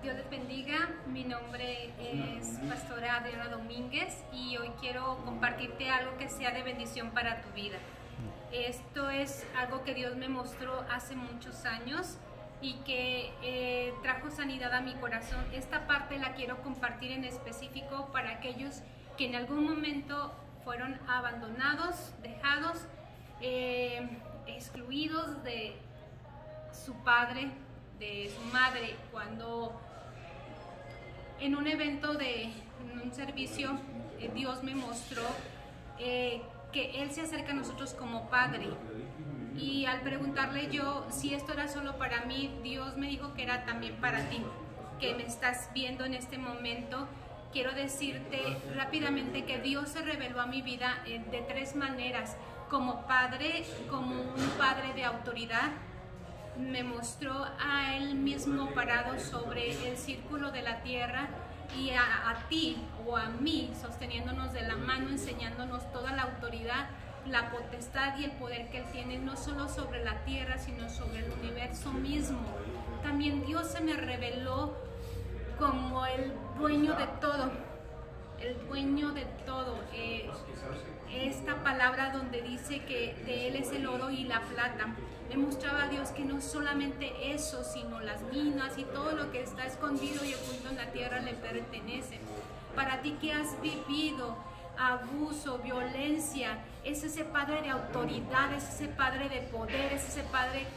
Dios les bendiga, mi nombre es Pastora Adriana Domínguez y hoy quiero compartirte algo que sea de bendición para tu vida. Esto es algo que Dios me mostró hace muchos años y que trajo sanidad a mi corazón. Esta parte la quiero compartir en específico para aquellos que en algún momento fueron abandonados, dejados, excluidos de su padre, de su madre, cuando en un evento en un servicio Dios me mostró que Él se acerca a nosotros como Padre, y al preguntarle yo si esto era solo para mí, Dios me dijo que era también para ti, que me estás viendo en este momento. Quiero decirte rápidamente que Dios se reveló a mi vida de tres maneras: como Padre, como un Padre de autoridad. Me mostró a Él mismo parado sobre el círculo de la tierra y a ti o a mí sosteniéndonos de la mano, enseñándonos toda la autoridad, la potestad y el poder que Él tiene, no solo sobre la tierra, sino sobre el universo mismo. También Dios se me reveló como el dueño de todo, el dueño de todo. Esta palabra donde dice que de Él es el oro y la plata, me mostraba a Dios que no solamente eso, sino las minas y todo lo que está escondido y oculto en la tierra le pertenece. Para ti que has vivido abuso, violencia, es ese Padre de autoridad, es ese Padre de poder, es ese Padre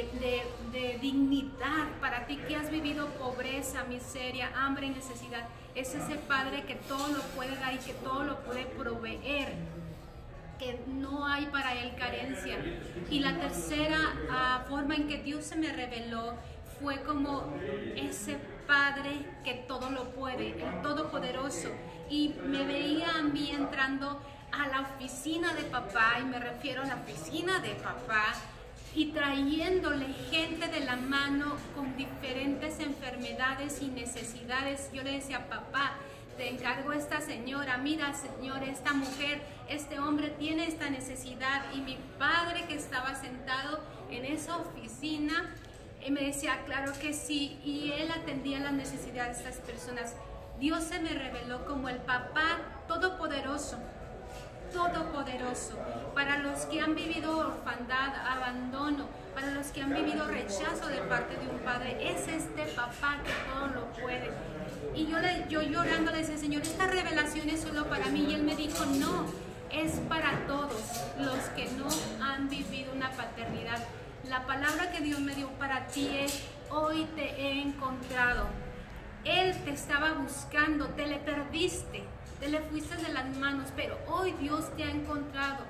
de dignidad. Para ti que has vivido pobreza, miseria, hambre y necesidad, es ese Padre que todo lo puede dar y que todo lo puede proveer, que no hay para Él carencia. Y la tercera forma en que Dios se me reveló fue como ese Padre que todo lo puede, el Todopoderoso. Y me veía a mí entrando a la oficina de papá, y me refiero a la oficina de papá, y trayéndole gente de la mano con diferentes enfermedades y necesidades. Yo le decía: papá, te encargo a esta señora, mira señor, esta mujer, este hombre tiene esta necesidad. Y mi padre, que estaba sentado en esa oficina, me decía: claro que sí, y él atendía las necesidades de estas personas. Dios se me reveló como el papá todopoderoso, todopoderoso, para los que han vivido orfandad, abandono, para los que han vivido rechazo de parte de un padre. Es este papá que todo lo puede. Y yo llorando le decía: Señor, esta revelación es solo para mí. Y Él me dijo: no, es para todos los que no han vivido una paternidad. La palabra que Dios me dio para ti es: hoy te he encontrado. Él te estaba buscando, te le perdiste, te le fuiste de las manos, pero hoy Dios te ha encontrado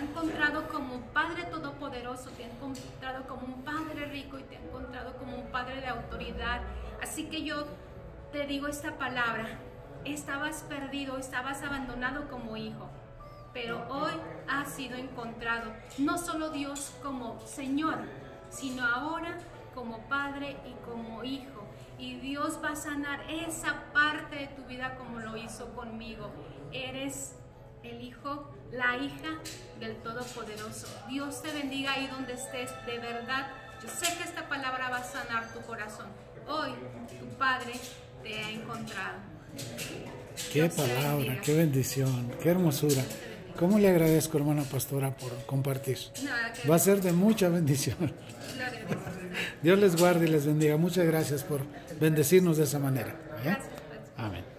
como Padre Todopoderoso, te ha encontrado como un Padre rico y te ha encontrado como un Padre de autoridad. Así que yo te digo esta palabra: estabas perdido, estabas abandonado como hijo, pero hoy has sido encontrado, no solo Dios como Señor, sino ahora como Padre y como Hijo. Y Dios va a sanar esa parte de tu vida como lo hizo conmigo. Eres el hijo, la hija del Todopoderoso. Dios te bendiga ahí donde estés. De verdad, yo sé que esta palabra va a sanar tu corazón. Hoy tu Padre te ha encontrado. Qué palabra, qué bendición, qué hermosura. ¿Cómo le agradezco, hermana pastora, por compartir? Va a ser de mucha bendición. Gloria a Dios. Dios les guarde y les bendiga. Muchas gracias por bendecirnos de esa manera. Gracias. Amén.